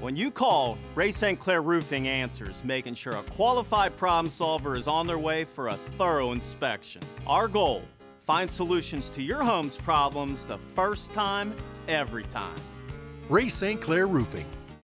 When you call, Ray St. Clair Roofing answers, making sure a qualified problem solver is on their way for a thorough inspection. Our goal, find solutions to your home's problems the first time, every time. Ray St. Clair Roofing.